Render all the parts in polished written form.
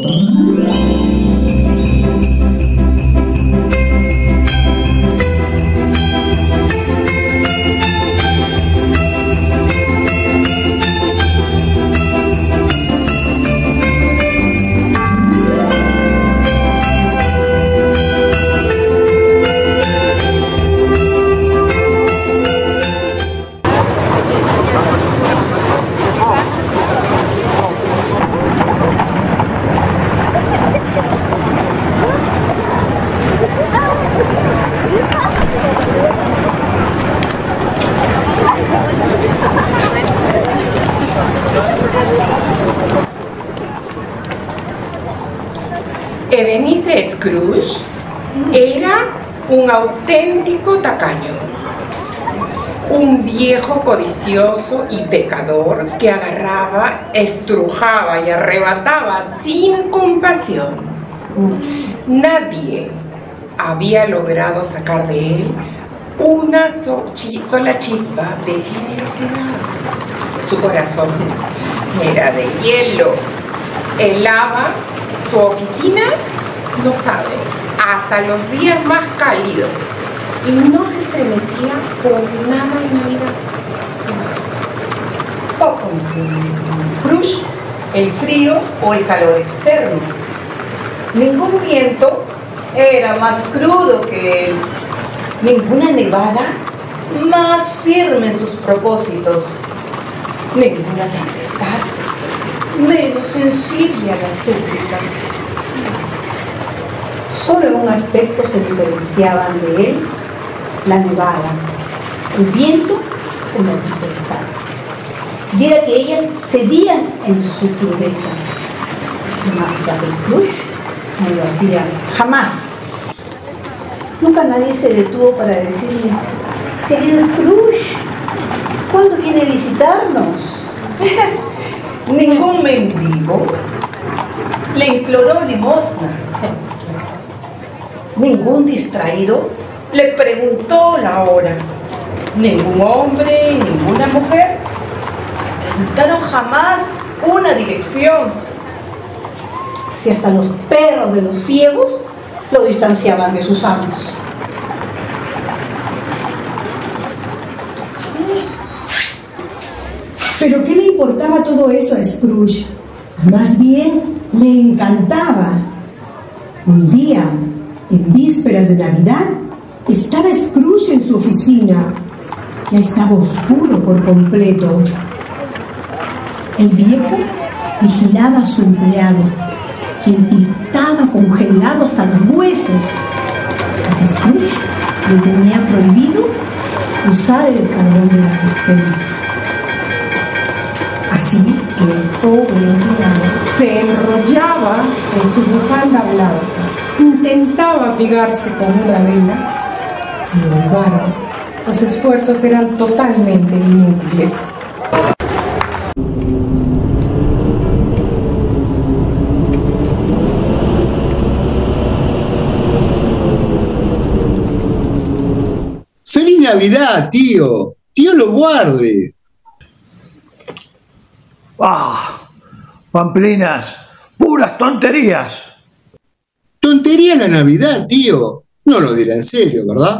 Ebenezer Scrooge era un auténtico tacaño, un viejo codicioso y pecador que agarraba, estrujaba y arrebataba sin compasión. Nadie había logrado sacar de él una sola chispa de generosidad. Su corazón era de hielo, helaba su oficina, no sabe, hasta los días más cálidos, y no se estremecía por nada en Navidad. Poco influye Scrooge el frío o el calor externos. Ningún viento era más crudo que él, ninguna nevada más firme en sus propósitos, ninguna tempestad menos sensible a la súplica. Solo en un aspecto se diferenciaban de él: la nevada, el viento o la tempestad. Y era que ellas cedían en su crudeza. Mas las Scrooge no lo hacían jamás. Nunca nadie se detuvo para decirle: querido Scrooge, ¿cuándo viene a visitarnos? Ningún mendigo le imploró limosna. Ningún distraído le preguntó la hora. Ningún hombre, ninguna mujer preguntaron jamás una dirección. Si hasta los perros de los ciegos lo distanciaban de sus amos. ¿Pero qué le importaba todo eso a Scrooge? Más bien le encantaba. Un día, en vísperas de Navidad, estaba Scrooge en su oficina. Ya estaba oscuro por completo. El viejo vigilaba a su empleado, quien tiritaba congelado hasta los huesos. Pues Scrooge le tenía prohibido usar el carbón de la despensa. Así que el pobre empleado Se enrollaba en su bufanda blanca, intentaba abrigarse con una vela. Sin embargo, los esfuerzos eran totalmente inútiles. ¡Feliz Navidad, tío! ¡Dios lo guarde! ¡Ah! Pamplinas, puras tonterías. Tontería la Navidad, tío. No lo dirá en serio, ¿verdad?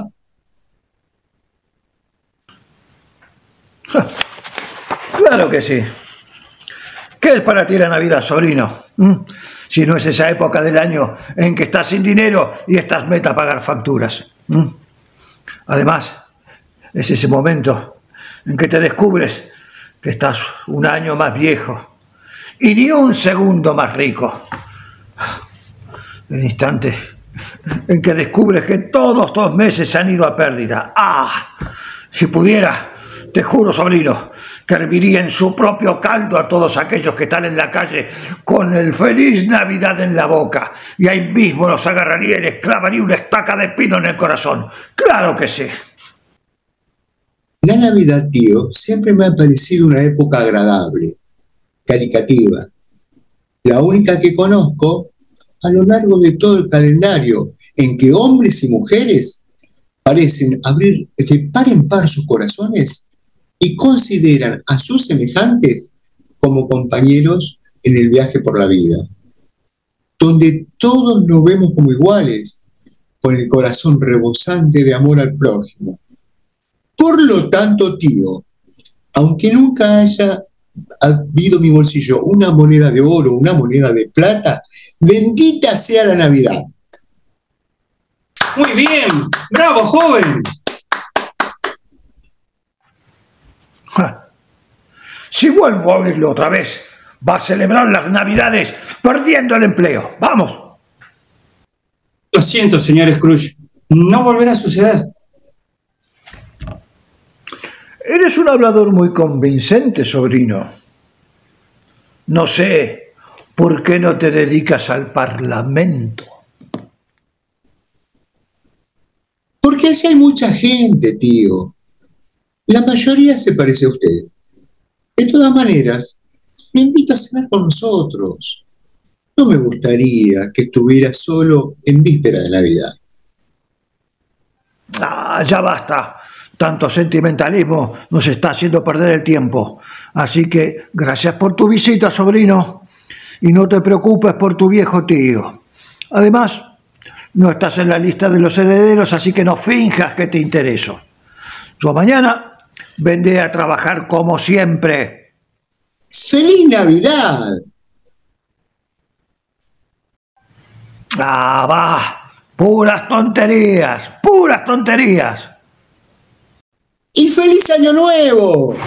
Claro que sí. ¿Qué es para ti la Navidad, sobrino? Si no es esa época del año en que estás sin dinero y estás meta a pagar facturas. Además, es ese momento en que te descubres que estás un año más viejo y ni un segundo más rico. El instante en que descubres que todos 2 meses se han ido a pérdida. ¡Ah! Si pudiera, te juro, sobrino, que herviría en su propio caldo a todos aquellos que están en la calle con el Feliz Navidad en la boca, y ahí mismo los agarraría y les clavaría una estaca de pino en el corazón. ¡Claro que sí! La Navidad, tío, siempre me ha parecido una época agradable, caricativa. La única que conozco a lo largo de todo el calendario, en que hombres y mujeres parecen abrir de par en par sus corazones y consideran a sus semejantes como compañeros en el viaje por la vida. donde todos nos vemos como iguales, con el corazón rebosante de amor al prójimo. Por lo tanto, tío, aunque nunca haya habido en mi bolsillo una moneda de oro o una moneda de plata, bendita sea la Navidad. Muy bien, bravo, joven. Si vuelvo a oírlo otra vez, va a celebrar las Navidades perdiendo el empleo. ¡Vamos! Lo siento, señor Scrooge. No volverá a suceder. Eres un hablador muy convincente, sobrino. No sé por qué no te dedicas al Parlamento. Porque allí hay mucha gente, tío. La mayoría se parece a usted. De todas maneras, me invita a cenar con nosotros. No me gustaría que estuviera solo en víspera de Navidad. Ya basta. Tanto sentimentalismo nos está haciendo perder el tiempo. Así que gracias por tu visita, sobrino. Y no te preocupes por tu viejo tío. Además, no estás en la lista de los herederos, así que no finjas que te intereso. Yo mañana vendré a trabajar como siempre. ¡Feliz Navidad! Va, puras tonterías, puras tonterías. ¡Y feliz Año Nuevo!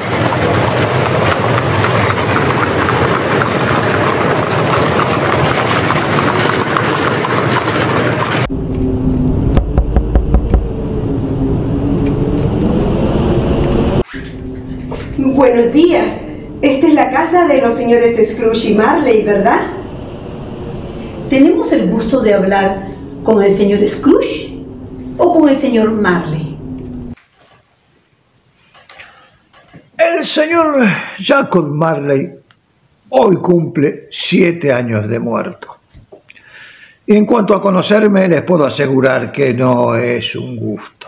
Buenos días. Esta es la casa de los señores Scrooge y Marley, ¿verdad? ¿Tenemos el gusto de hablar con el señor Scrooge o con el señor Marley? El señor Jacob Marley hoy cumple 7 años de muerto. Y en cuanto a conocerme, les puedo asegurar que no es un gusto.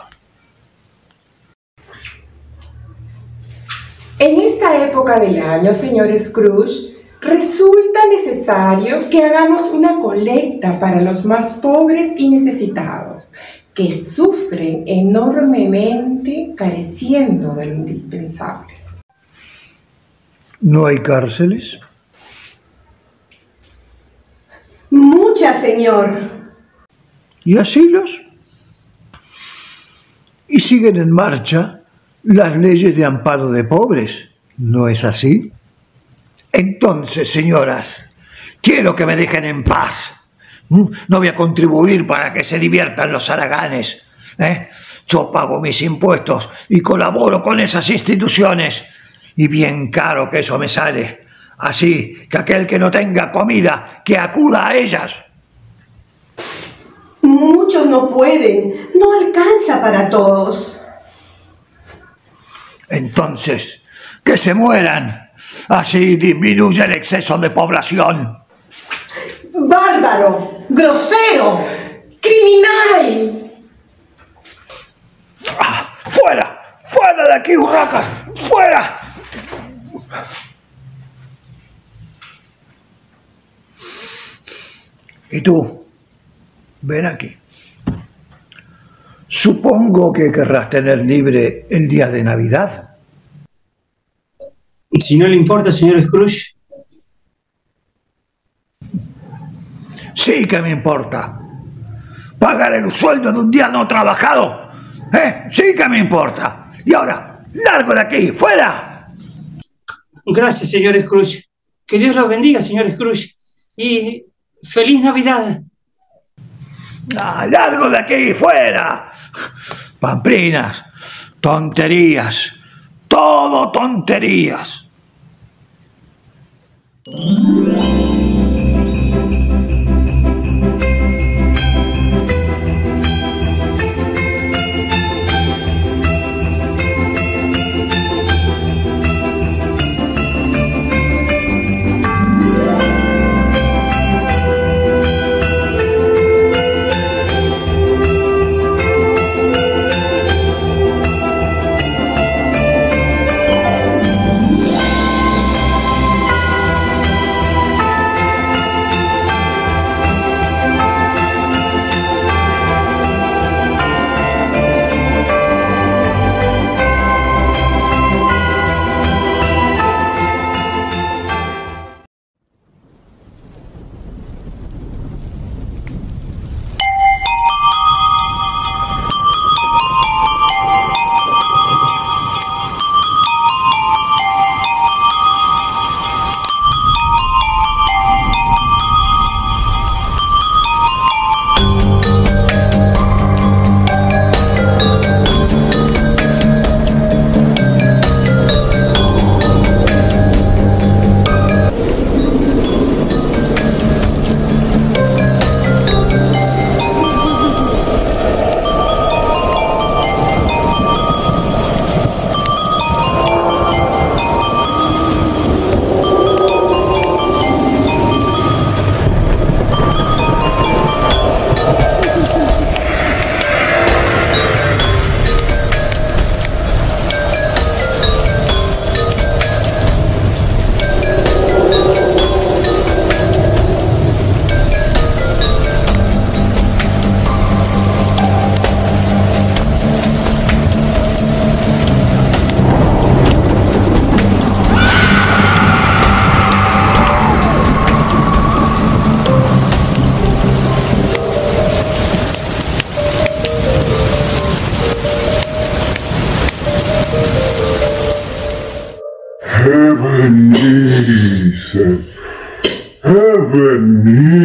En esta época del año, señor Scrooge, resulta necesario que hagamos una colecta para los más pobres y necesitados, que sufren enormemente careciendo de lo indispensable. ¿No hay cárceles? Muchas, señor. ¿Y asilos? ¿Y siguen en marcha las leyes de amparo de pobres? ¿No es así? Entonces, señoras, quiero que me dejen en paz. No voy a contribuir para que se diviertan los haraganes. Yo pago mis impuestos y colaboro con esas instituciones. Y bien caro que eso me sale. Así que aquel que no tenga comida, que acuda a ellas. Muchos no pueden. No alcanza para todos. Entonces, que se mueran. Así disminuye el exceso de población. ¡Bárbaro! ¡Grosero! ¡Criminal! ¡Fuera! ¡Fuera de aquí, hurracas! ¡Fuera! Y tú, ven aquí. Supongo que querrás tener libre el día de Navidad. Si no le importa, señor Scrooge. Sí que me importa. Pagar el sueldo de un día no trabajado. Sí que me importa. Y ahora, largo de aquí, fuera. Gracias, señor Scrooge. Que Dios los bendiga, señor Scrooge. Y feliz Navidad. Largo de aquí, fuera. Pamplinas, tonterías, todo tonterías.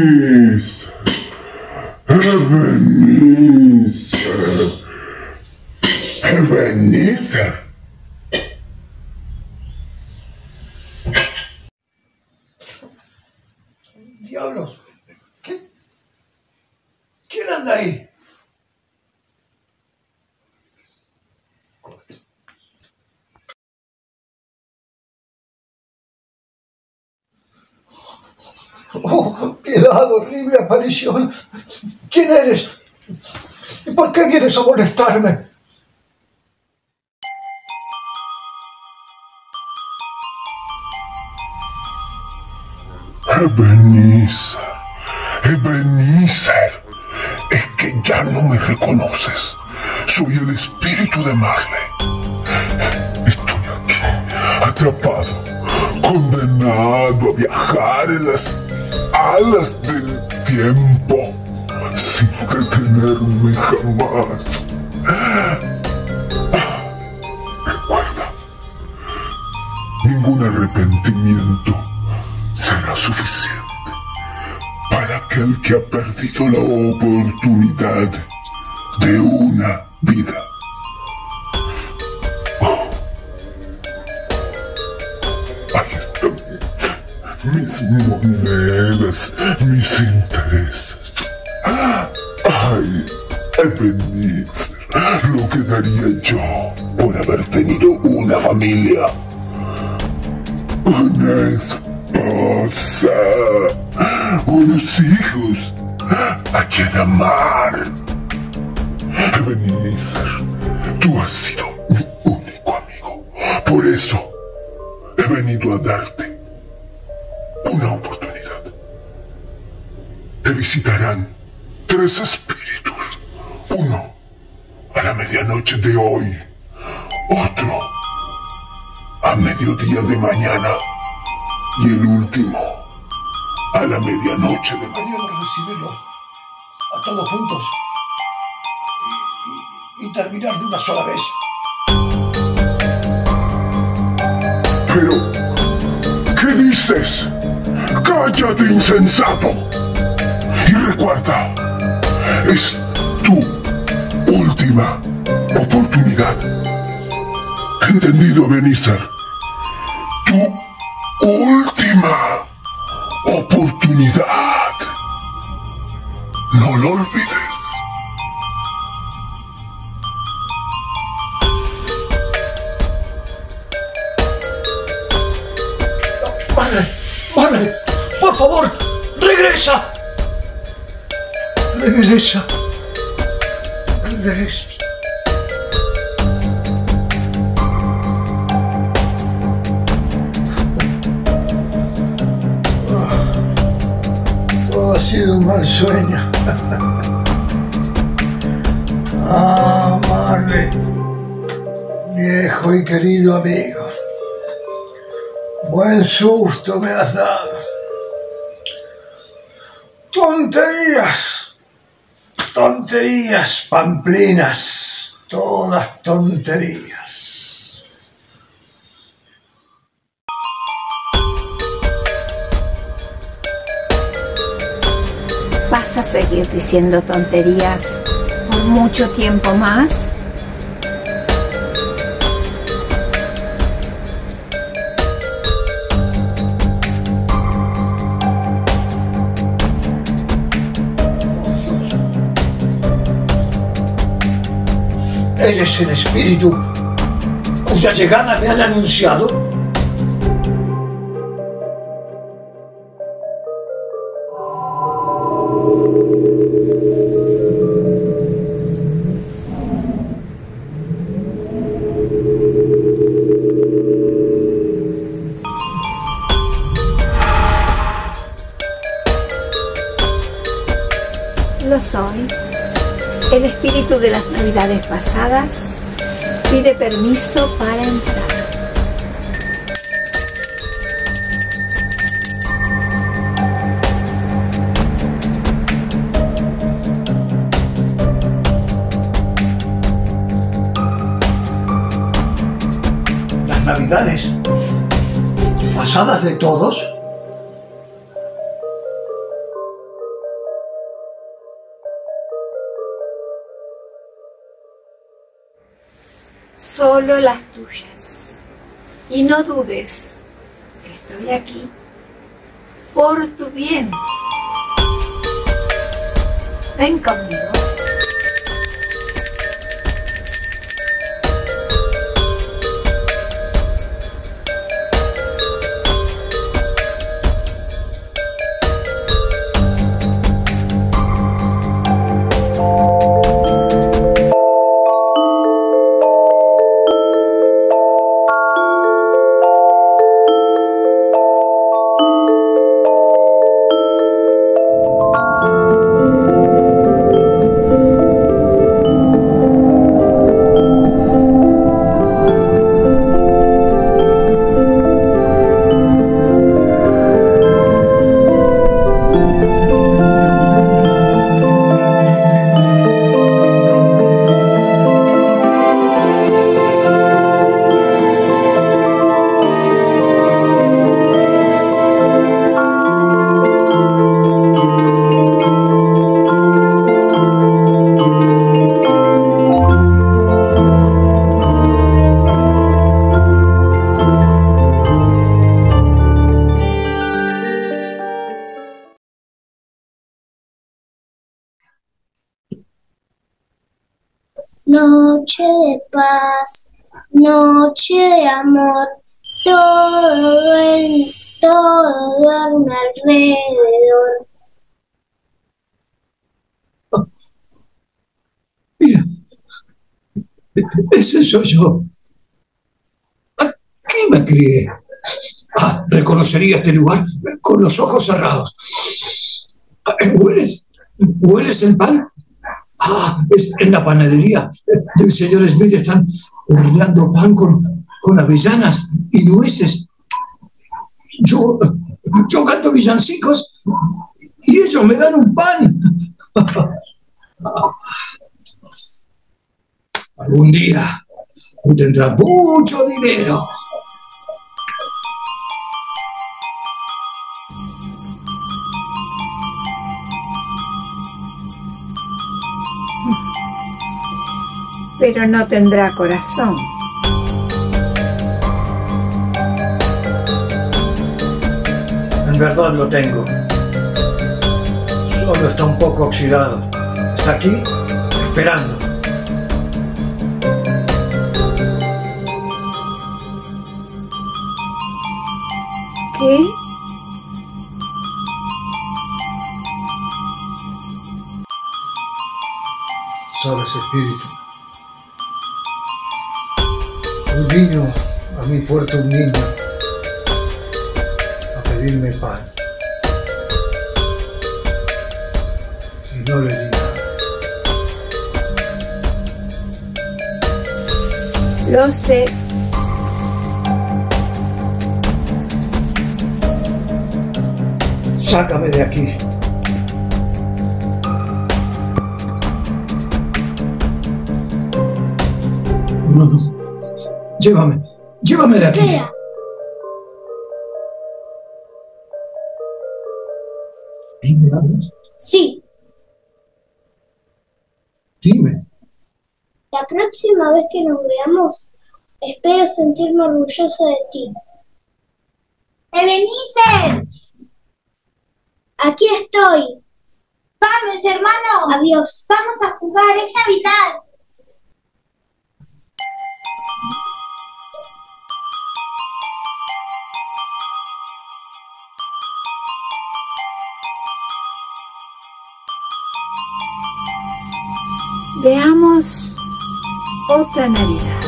Ebenezer. Ebenezer. Ebenezer. Diablos. ¿Quién anda ahí? Oh, piedad, horrible aparición. ¿Quién eres? ¿Y por qué vienes a molestarme? Ebenezer, Ebenezer, es que ya no me reconoces. Soy el espíritu de Marley. Estoy aquí, atrapado, condenado a viajar en las alas del tiempo, sin detenerme jamás. Recuerda, ningún arrepentimiento será suficiente para aquel que ha perdido la oportunidad de una vida. Ahí están mis monedas, mis intereses. Ay, Ebenezer, lo que daría yo por haber tenido una familia, una esposa, unos hijos a quien amar. Ebenezer, tú has sido mi único amigo. Por eso he venido a darte una oportunidad. Te visitarán 3 espíritus. Uno a la medianoche de hoy, otro a mediodía de mañana y el último a la medianoche de mañana. Podríamos recibirlos a todos juntos y terminar de una sola vez. Pero, ¿qué dices? ¡Cállate, insensato! Y recuerda, es tu última oportunidad. ¿Entendido, Ebenezer? Tu última oportunidad. No lo olvides. Marley, por favor, regresa. Regresa. Regresa. Todo ha sido un mal sueño. Ah, Marley, viejo y querido amigo. Buen susto me has dado. Tonterías. Tonterías, pamplinas. Todas tonterías. ¿Vas a seguir diciendo tonterías por mucho tiempo más? ¿Eres el espíritu cuya llegada me han anunciado? Lo soy. El espíritu de las navidades pasadas pide permiso para entrar. Las navidades pasadas de todos. solo las tuyas. Y no dudes que estoy aquí por tu bien. Ven conmigo. Noche de paz, noche de amor, todo duerme alrededor. Mira, ese soy yo. Aquí me crié. Reconocería este lugar con los ojos cerrados. ¿Hueles el pan? Es en la panadería del señor Smith. Están horneando pan con avellanas y nueces. Yo canto villancicos y ellos me dan un pan. Algún día tú tendrás mucho dinero. Pero no tendrá corazón. En verdad lo tengo. Solo está un poco oxidado. Está aquí, esperando. ¿Qué? Sabes, espíritu. Un niño, a mi puerta un niño, a pedirme pan. Y no le di nada. Lo sé. Sácame de aquí. No. Llévame de aquí. Espera. Dime, ¿hablas? Sí, Dime. la próxima vez que nos veamos, espero sentirme orgulloso de ti. ¡Ebenezer! Aquí estoy. Vamos, hermano. Adiós. Vamos a jugar, es Navidad. Veamos otra Navidad.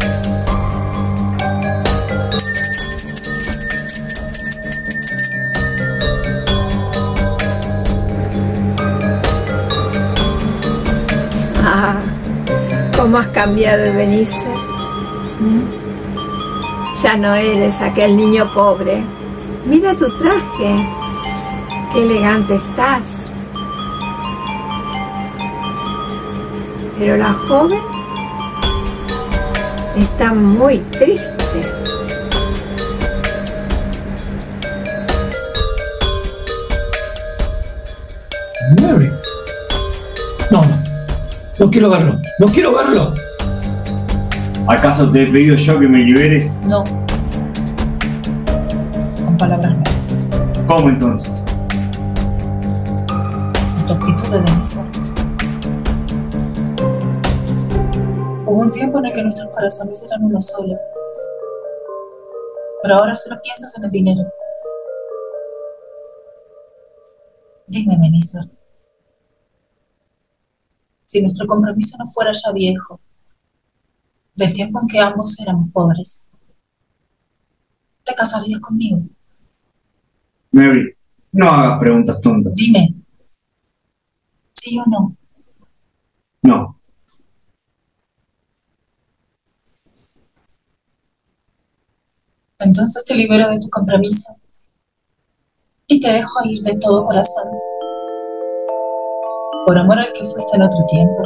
¿Cómo has cambiado, Ebenezer? Ya no eres aquel niño pobre. Mira tu traje. Qué elegante estás. Pero la joven está muy triste. Mary. No quiero verlo. No quiero verlo. ¿Acaso te he pedido yo que me liberes? No. Con palabras no. ¿Cómo entonces? Con tu actitud de Benicer. Hubo un tiempo en el que nuestros corazones eran uno solo. Pero ahora solo piensas en el dinero. Dime, Benicer. Si nuestro compromiso no fuera ya viejo, del tiempo en que ambos éramos pobres, ¿te casarías conmigo? Mary, no hagas preguntas tontas. Dime, ¿sí o no? No. Entonces te libero de tu compromiso y te dejo ir de todo corazón. Por amor al que fuiste en otro tiempo.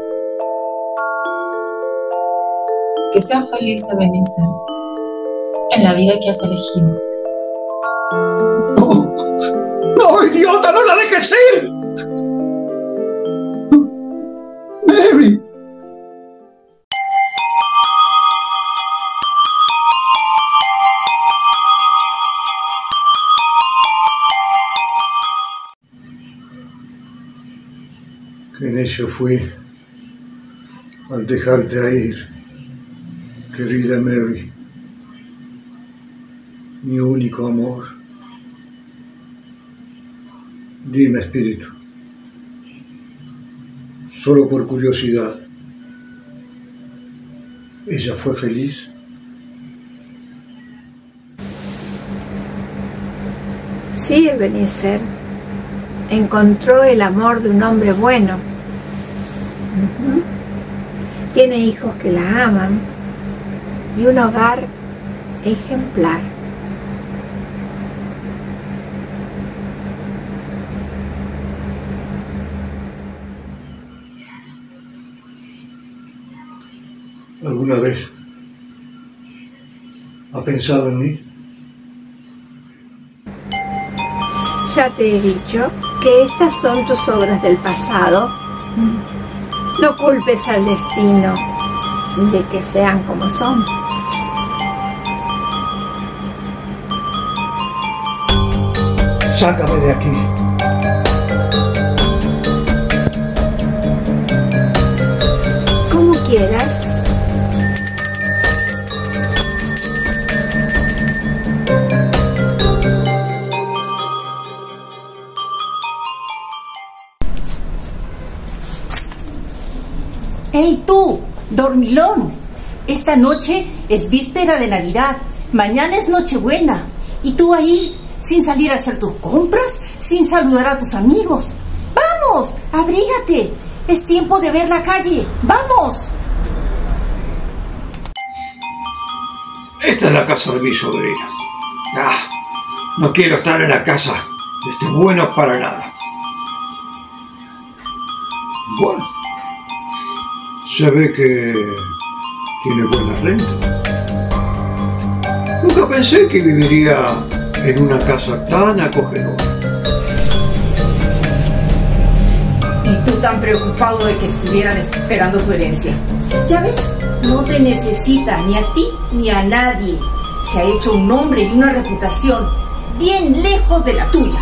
Que seas feliz, Benicer, en la vida que has elegido. ¡No, idiota! ¡No la dejes ir! ¡Mary! Qué necio fui al dejarte ir, querida Mary, mi único amor. Dime, espíritu, solo por curiosidad, ¿ella fue feliz? Sí, Benicer. Encontró el amor de un hombre bueno. Tiene hijos que la aman y un hogar ejemplar. ¿Alguna vez ha pensado en mí? Ya te he dicho que estas son tus obras del pasado. No culpes al destino de que sean como son. Sácame de aquí. Como quieras. ¡Hey tú, dormilón! Esta noche es víspera de Navidad, mañana es Nochebuena. Y tú ahí, sin salir a hacer tus compras, sin saludar a tus amigos. ¡Vamos! ¡Abrígate! Es tiempo de ver la calle. ¡Vamos! Esta es la casa de mi sobrina. No quiero estar en la casa de este bueno para nada. Bueno, se ve que tiene buena renta. Nunca pensé que viviría en una casa tan acogedora. Y tú tan preocupado de que estuvieran esperando tu herencia. Ya ves, no te necesita ni a ti ni a nadie. Se ha hecho un nombre y una reputación bien lejos de la tuya.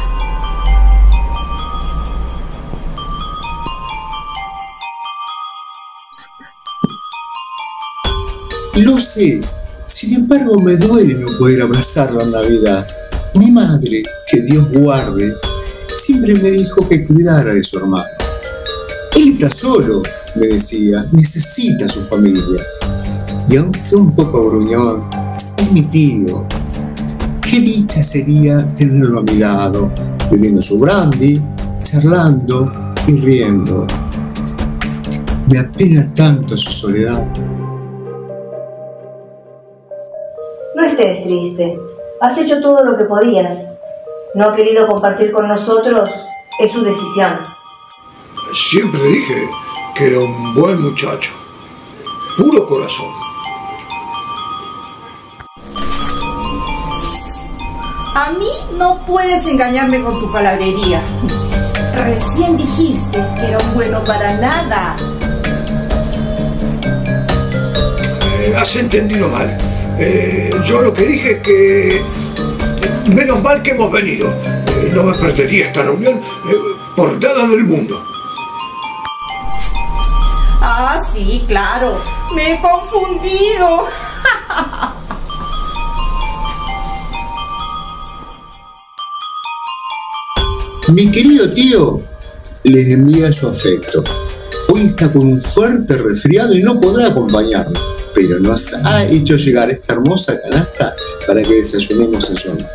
Lo sé, sin embargo me duele no poder abrazarlo en Navidad. Mi madre, que Dios guarde, siempre me dijo que cuidara de su hermano. Él está solo, me decía, necesita a su familia. Y aunque un poco gruñón, es mi tío. Qué dicha sería tenerlo a mi lado, bebiendo su brandy, charlando y riendo. Me apena tanto su soledad. No estés triste. Has hecho todo lo que podías. No ha querido compartir con nosotros. Es su decisión. Siempre dije que era un buen muchacho. Puro corazón. A mí no puedes engañarme con tu palabrería. Recién dijiste que era un bueno para nada. has entendido mal. Yo lo que dije es que menos mal que hemos venido. No me perdería esta reunión por nada del mundo. Ah, sí, claro. Me he confundido. Mi querido tío les envía su afecto. Hoy está con un fuerte resfriado y no podrá acompañarnos, pero nos ha hecho llegar esta hermosa canasta para que desayunemos en su honor.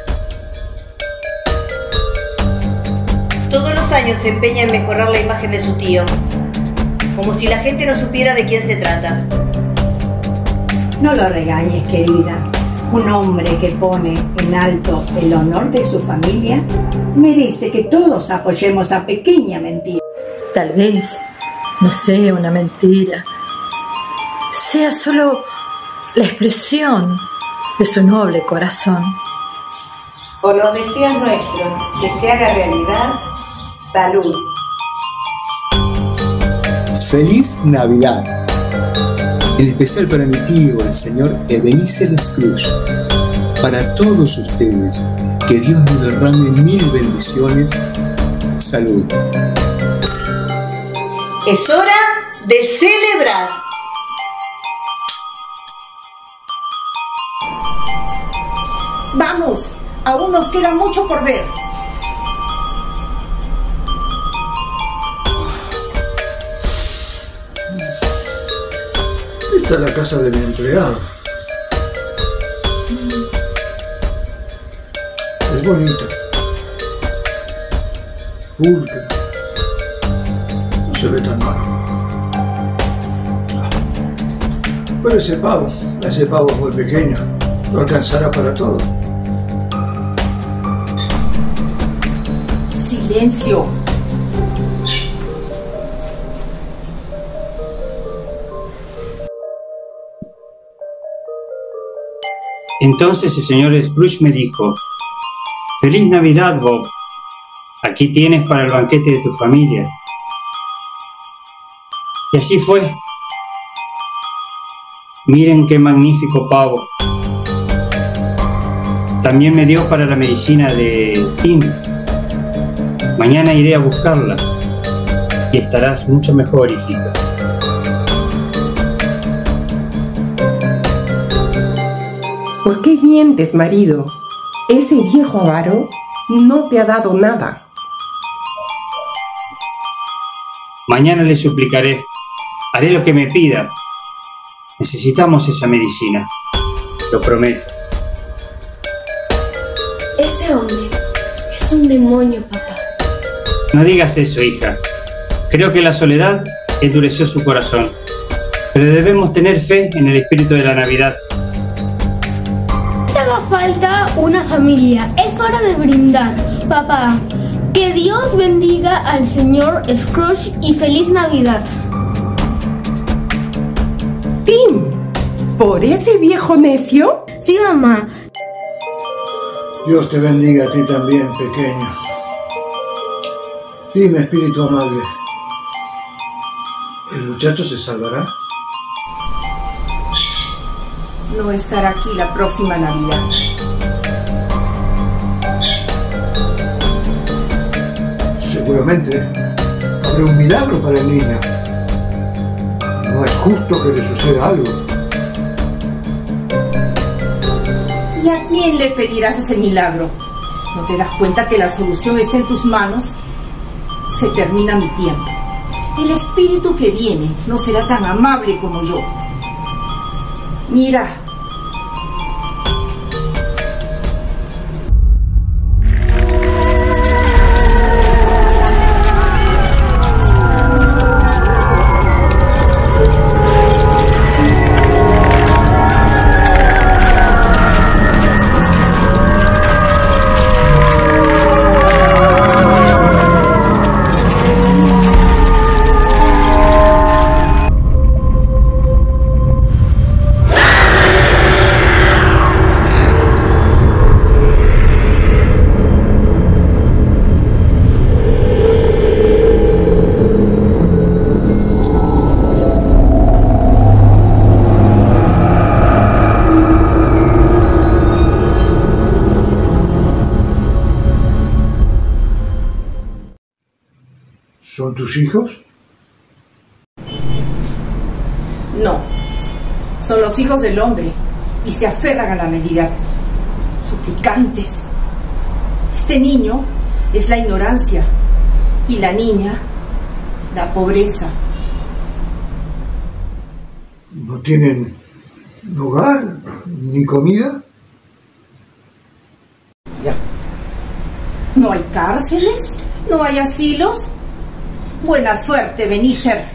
Todos los años se empeña en mejorar la imagen de su tío, como si la gente no supiera de quién se trata. No lo regañes, querida. Un hombre que pone en alto el honor de su familia merece que todos apoyemos a pequeña mentira. Tal vez no sea una mentira, sea solo la expresión de su noble corazón. Por los deseos nuestros, que se haga realidad, salud. ¡Feliz Navidad! En especial para mi tío, el señor Ebenezer Scrooge. Para todos ustedes, que Dios me derrame 1000 bendiciones. Salud. Es hora de celebrar. Vamos, aún nos queda mucho por ver. Esta es la casa de mi empleado. Es bonita. Pulcra. No se ve tan mal. Pero ese pavo es muy pequeño. No alcanzará para todo. Silencio. Entonces el señor Scrooge me dijo: «Feliz Navidad, Bob. Aquí tienes para el banquete de tu familia». Y así fue. Miren qué magnífico pavo. También me dio para la medicina de Tim. Mañana iré a buscarla y estarás mucho mejor, hijita. ¿Por qué mientes, marido? Ese viejo avaro no te ha dado nada. Mañana le suplicaré. Haré lo que me pida. Necesitamos esa medicina. Lo prometo. Ese hombre es un demonio, papá. No digas eso, hija. Creo que la soledad endureció su corazón. Pero debemos tener fe en el espíritu de la Navidad. Te haga falta una familia. Es hora de brindar. Papá, que Dios bendiga al señor Scrooge y feliz Navidad. Tim, ¿por ese viejo necio? Sí, mamá. Dios te bendiga a ti también, pequeño. Dime, espíritu amable, ¿el muchacho se salvará? No estará aquí la próxima Navidad. Seguramente habrá un milagro para el niño. No es justo que le suceda algo. ¿Y a quién le pedirás ese milagro? ¿No te das cuenta que la solución está en tus manos? Se termina mi tiempo. El espíritu que viene no será tan amable como yo. Mira. ¿Son tus hijos? No, son los hijos del hombre y se aferran a la realidad, suplicantes. Este niño es la ignorancia y la niña la pobreza. ¿No tienen hogar ni comida? ¿No hay cárceles? ¿No hay asilos? Buena suerte, Benícer.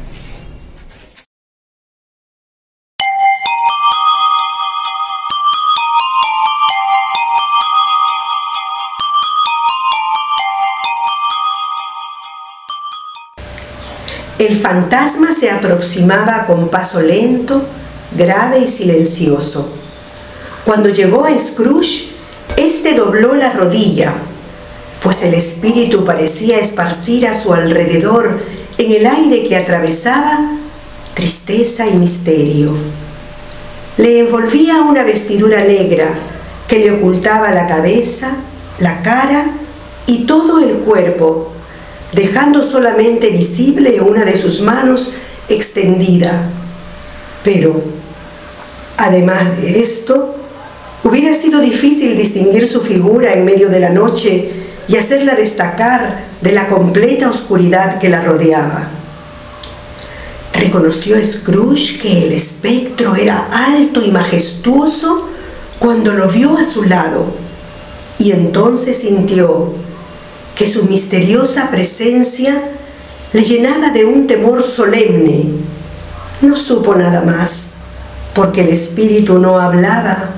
El fantasma se aproximaba con paso lento, grave y silencioso. Cuando llegó a Scrooge, éste dobló la rodilla, pues el espíritu parecía esparcir a su alrededor, en el aire que atravesaba, tristeza y misterio. Le envolvía una vestidura negra que le ocultaba la cabeza, la cara y todo el cuerpo, dejando solamente visible una de sus manos extendida. Pero, además de esto, hubiera sido difícil distinguir su figura en medio de la noche y hacerla destacar de la completa oscuridad que la rodeaba. Reconoció Scrooge que el espectro era alto y majestuoso cuando lo vio a su lado, y entonces sintió que su misteriosa presencia le llenaba de un temor solemne. No supo nada más, porque el espíritu no hablaba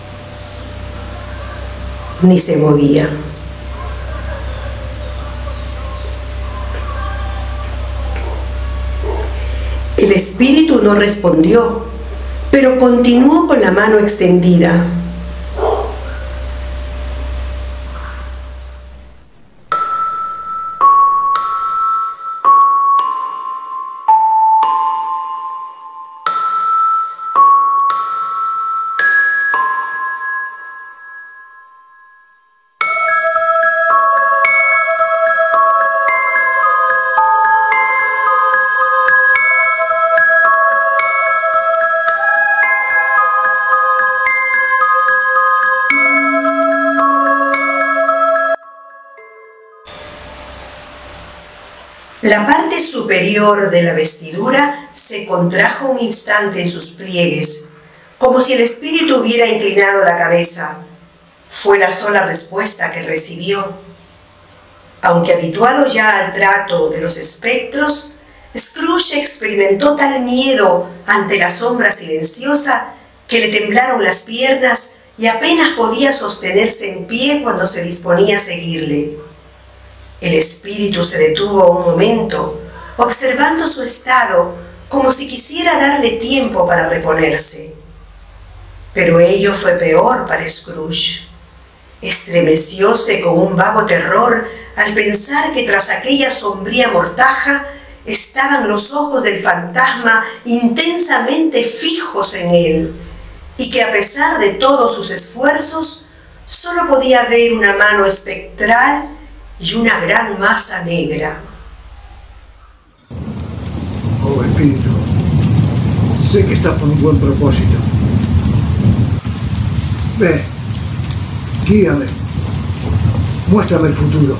ni se movía. El espíritu no respondió, pero continuó con la mano extendida. La parte superior de la vestidura se contrajo un instante en sus pliegues, como si el espíritu hubiera inclinado la cabeza. Fue la sola respuesta que recibió. Aunque habituado ya al trato de los espectros, Scrooge experimentó tal miedo ante la sombra silenciosa que le temblaron las piernas y apenas podía sostenerse en pie cuando se disponía a seguirle. El espíritu se detuvo un momento, observando su estado, como si quisiera darle tiempo para reponerse. Pero ello fue peor para Scrooge. Estremecióse con un vago terror al pensar que tras aquella sombría mortaja estaban los ojos del fantasma intensamente fijos en él, y que a pesar de todos sus esfuerzos, solo podía ver una mano espectral y una gran masa negra. Oh, espíritu, sé que estás por un buen propósito. Ve, guíame, muéstrame el futuro.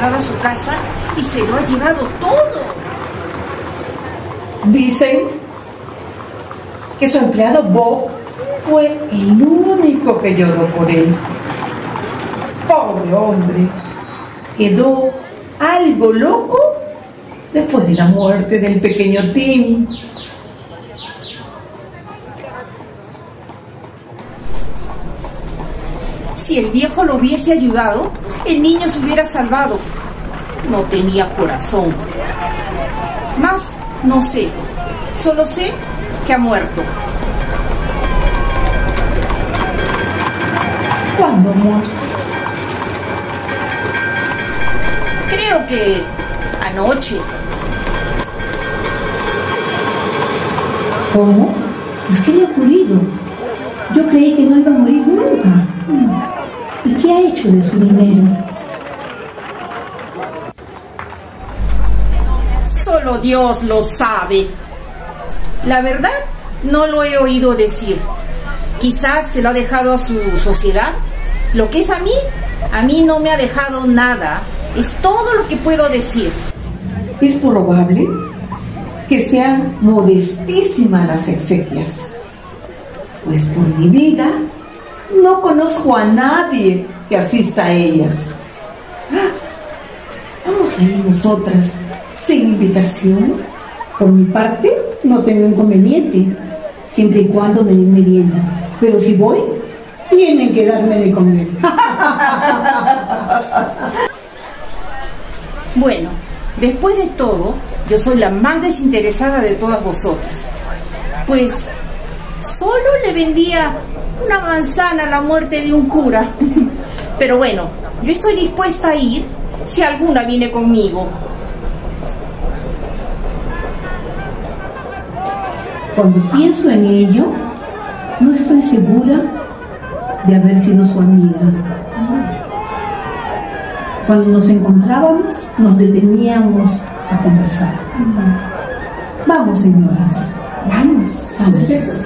entrado a su casa y se lo ha llevado todo. Dicen que su empleado Bob fue el único que lloró por él. Pobre hombre, quedó algo loco después de la muerte del pequeño Tim. Si el viejo lo hubiese ayudado, el niño se hubiera salvado. No tenía corazón. Más, no sé. Solo sé que ha muerto. ¿Cuándo ha muerto? Creo que anoche. ¿Cómo? Pues ¿qué le ha ocurrido? Yo creí que no iba a morir nunca. ¿Y qué ha hecho de su dinero? Solo Dios lo sabe. La verdad, no lo he oído decir. Quizás se lo ha dejado a su sociedad. Lo que es a mí no me ha dejado nada. Es todo lo que puedo decir. Es probable que sean modestísimas las exequias, pues por mi vida no conozco a nadie que asista a ellas. Vamos a ir nosotras sin invitación. Por mi parte, no tengo inconveniente, siempre y cuando me den merienda. Pero si voy, tienen que darme de comer. Bueno, después de todo, yo soy la más desinteresada de todas vosotras. Pues solo le vendía una manzana a la muerte de un cura. Pero bueno, yo estoy dispuesta a ir si alguna viene conmigo. Cuando pienso en ello, no estoy segura de haber sido su amiga. Cuando nos encontrábamos, nos deteníamos a conversar. Vamos, señoras. Vamos. Vamos.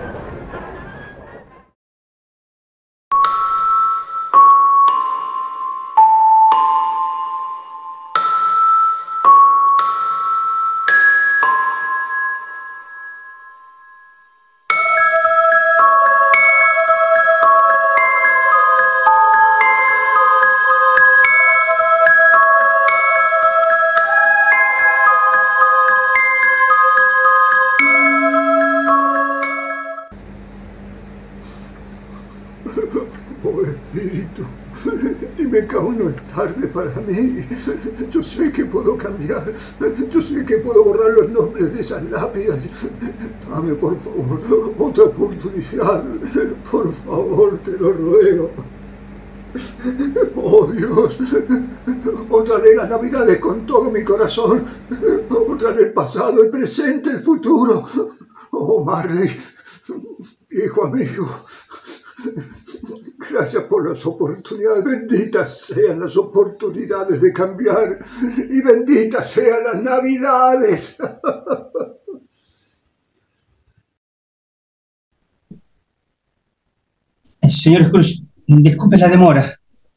Oh Espíritu, dime que aún no es tarde para mí. Yo sé que puedo cambiar. Yo sé que puedo borrar los nombres de esas lápidas. Dame, por favor, otra oportunidad. Por favor, te lo ruego. Oh Dios, otra de las navidades con todo mi corazón. Otra del pasado, el presente, el futuro. Oh Marley, viejo amigo. Gracias por las oportunidades. Benditas sean las oportunidades de cambiar y benditas sean las Navidades. Señor Scrooge, disculpe la demora.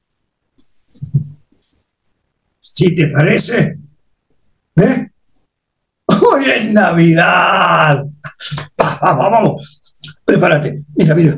¿Sí te parece? ¿Eh? ¡Hoy es Navidad! Vamos, prepárate. Mira.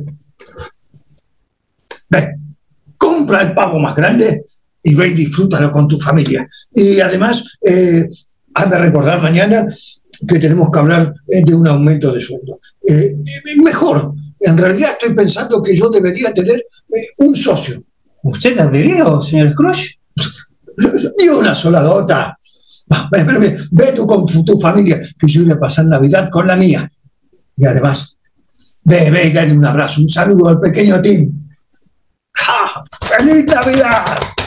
Ven, compra el pavo más grande y ve y disfrútalo con tu familia. Y además, han de recordar mañana que tenemos que hablar de un aumento de sueldo. Mejor, en realidad estoy pensando que yo debería tener un socio. ¿Usted ha bebido, señor Scrooge? Ni una sola gota. Ve tú con tu familia, que yo voy a pasar Navidad con la mía. Y además, ve y dale un abrazo, un saludo al pequeño Tim. ¡Ja! ¡Feliz Navidad!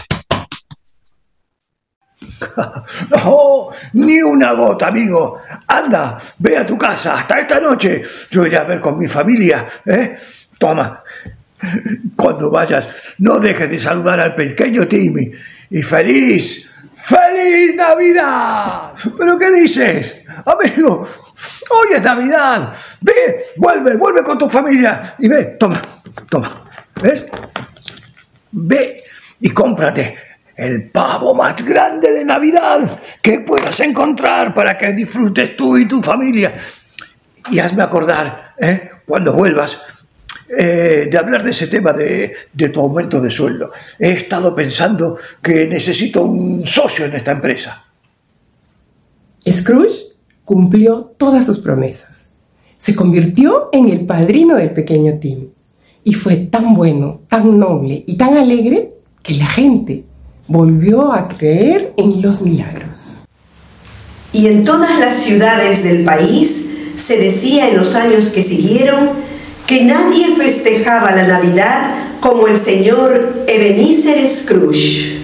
No, ni una gota, amigo. Anda, ve a tu casa hasta esta noche. Yo iré a ver con mi familia. Toma. Cuando vayas, no dejes de saludar al pequeño Timmy. Y ¡feliz Navidad! ¿Pero qué dices? Amigo, hoy es Navidad. Ve, vuelve con tu familia. Y ve, toma. ¿Ves? Ve y cómprate el pavo más grande de Navidad que puedas encontrar para que disfrutes tú y tu familia. Y hazme acordar, cuando vuelvas, de hablar de ese tema de tu aumento de sueldo. He estado pensando que necesito un socio en esta empresa. Scrooge cumplió todas sus promesas. Se convirtió en el padrino del pequeño Tim. Y fue tan bueno, tan noble y tan alegre que la gente volvió a creer en los milagros. Y en todas las ciudades del país se decía en los años que siguieron que nadie festejaba la Navidad como el señor Ebenezer Scrooge.